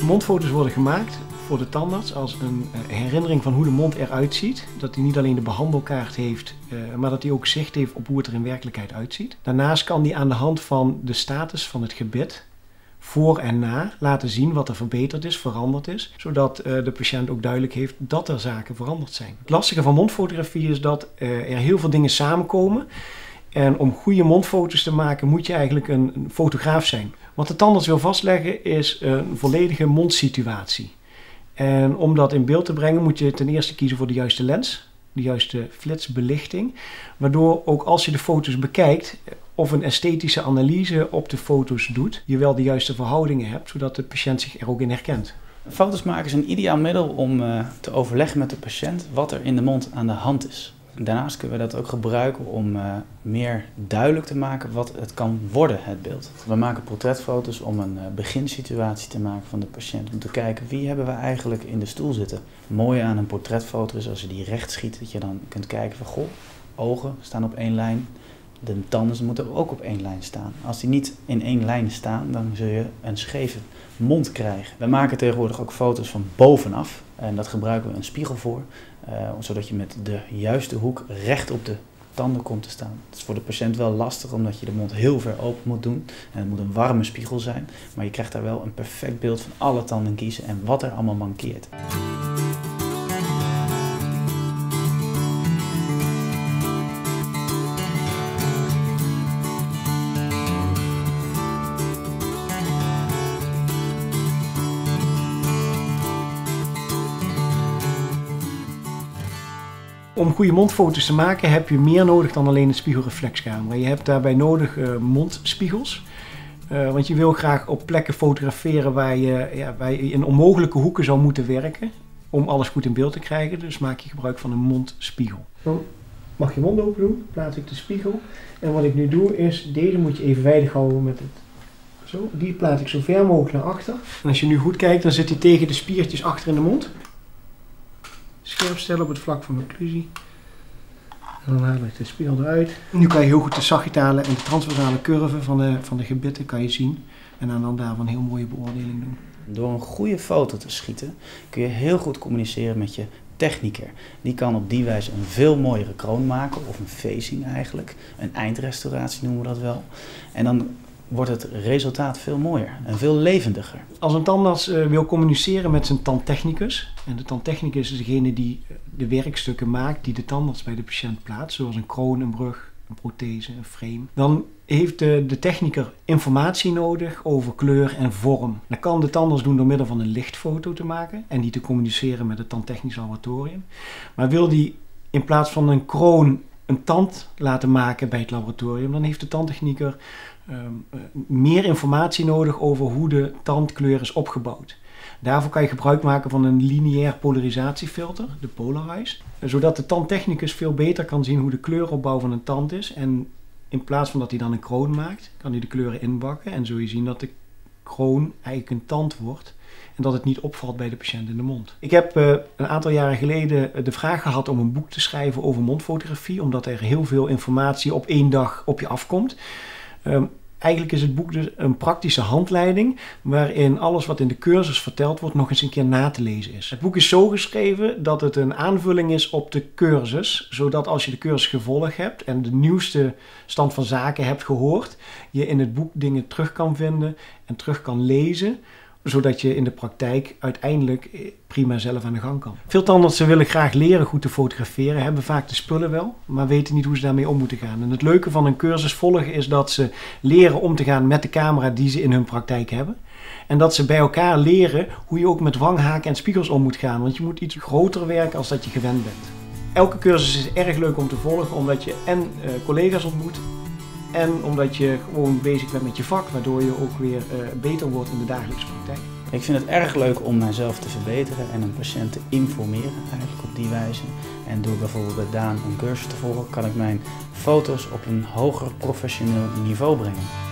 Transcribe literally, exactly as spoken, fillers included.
Mondfoto's worden gemaakt voor de tandarts als een herinnering van hoe de mond eruit ziet. Dat hij niet alleen de behandelkaart heeft, maar dat hij ook zicht heeft op hoe het er in werkelijkheid uitziet. Daarnaast kan hij aan de hand van de status van het gebit voor en na laten zien wat er verbeterd is, veranderd is, zodat de patiënt ook duidelijk heeft dat er zaken veranderd zijn. Het lastige van mondfotografie is dat er heel veel dingen samenkomen. En om goede mondfoto's te maken moet je eigenlijk een, een fotograaf zijn. Wat de tandarts wil vastleggen is een volledige mondsituatie. En om dat in beeld te brengen moet je ten eerste kiezen voor de juiste lens, de juiste flitsbelichting. Waardoor ook als je de foto's bekijkt of een esthetische analyse op de foto's doet, je wel de juiste verhoudingen hebt, zodat de patiënt zich er ook in herkent. Foto's maken is een ideaal middel om uh, te overleggen met de patiënt wat er in de mond aan de hand is. Daarnaast kunnen we dat ook gebruiken om uh, meer duidelijk te maken wat het kan worden, het beeld. We maken portretfoto's om een uh, beginsituatie te maken van de patiënt. Om te kijken wie hebben we eigenlijk in de stoel zitten. Het mooie aan een portretfoto is als je die recht schiet, dat je dan kunt kijken van goh, ogen staan op één lijn. De tanden moeten ook op één lijn staan. Als die niet in één lijn staan, dan zul je een scheve mond krijgen. We maken tegenwoordig ook foto's van bovenaf. En dat gebruiken we een spiegel voor. Uh, zodat je met de juiste hoek recht op de tanden komt te staan. Het is voor de patiënt wel lastig, omdat je de mond heel ver open moet doen. En het moet een warme spiegel zijn. Maar je krijgt daar wel een perfect beeld van alle tanden kiezen en wat er allemaal mankeert. Om goede mondfoto's te maken heb je meer nodig dan alleen een spiegelreflexcamera. Je hebt daarbij nodig uh, mondspiegels. Uh, want je wil graag op plekken fotograferen waar je, ja, waar je in onmogelijke hoeken zou moeten werken. Om alles goed in beeld te krijgen. Dus maak je gebruik van een mondspiegel. Dan mag je mond open doen, plaats ik de spiegel. En wat ik nu doe is, deze moet je evenwijdig houden met het. Zo, die plaats ik zo ver mogelijk naar achter. En als je nu goed kijkt, dan zit hij tegen de spiertjes achter in de mond. Scherp stellen op het vlak van occlusie. En dan haal ik de spiegel eruit. Nu kan je heel goed de sagittale en de transversale curve van de, van de gebitten kan je zien. En aan de hand daarvan een heel mooie beoordeling doen. Door een goede foto te schieten kun je heel goed communiceren met je technieker. Die kan op die wijze een veel mooiere kroon maken, of een facing eigenlijk. Een eindrestauratie noemen we dat wel. En dan wordt het resultaat veel mooier en veel levendiger. Als een tandarts uh, wil communiceren met zijn tandtechnicus, en de tandtechnicus is degene die de werkstukken maakt die de tandarts bij de patiënt plaatst, zoals een kroon, een brug, een prothese, een frame, dan heeft de, de techniker informatie nodig over kleur en vorm. Dat kan de tandarts doen door middel van een lichtfoto te maken en die te communiceren met het tandtechnisch laboratorium. Maar wil die in plaats van een kroon een tand laten maken bij het laboratorium, dan heeft de tandtechnieker Um, uh, meer informatie nodig over hoe de tandkleur is opgebouwd. Daarvoor kan je gebruik maken van een lineair polarisatiefilter, de Polarize, zodat de tandtechnicus veel beter kan zien hoe de kleuropbouw van een tand is. En in plaats van dat hij dan een kroon maakt, kan hij de kleuren inbakken en zul je zien dat de kroon eigenlijk een tand wordt en dat het niet opvalt bij de patiënt in de mond. Ik heb uh, een aantal jaren geleden de vraag gehad om een boek te schrijven over mondfotografie, omdat er heel veel informatie op één dag op je afkomt. Um, eigenlijk is het boek dus een praktische handleiding waarin alles wat in de cursus verteld wordt nog eens een keer na te lezen is. Het boek is zo geschreven dat het een aanvulling is op de cursus, zodat als je de cursus gevolgd hebt en de nieuwste stand van zaken hebt gehoord, je in het boek dingen terug kan vinden en terug kan lezen, zodat je in de praktijk uiteindelijk prima zelf aan de gang kan. Veel tandartsen willen graag leren goed te fotograferen, hebben vaak de spullen wel, maar weten niet hoe ze daarmee om moeten gaan. En het leuke van een cursus volgen is dat ze leren om te gaan met de camera die ze in hun praktijk hebben. En dat ze bij elkaar leren hoe je ook met wanghaken en spiegels om moet gaan, want je moet iets groter werken als dat je gewend bent. Elke cursus is erg leuk om te volgen, omdat je en uh, collega's ontmoet, en omdat je gewoon bezig bent met je vak, waardoor je ook weer uh, beter wordt in de dagelijkse praktijk. Ik vind het erg leuk om mijzelf te verbeteren en een patiënt te informeren eigenlijk op die wijze. En door bijvoorbeeld bij Daan een cursus te volgen, kan ik mijn foto's op een hoger professioneel niveau brengen.